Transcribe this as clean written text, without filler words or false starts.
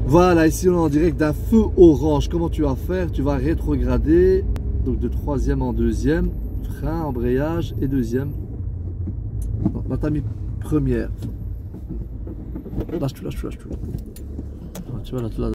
Voilà, ici on est en direct d'un feu orange. Comment tu vas faire? Tu vas rétrograder, donc de troisième en deuxième, frein, embrayage et deuxième. Là t'as mis première. Lâche tout. Tu vois là,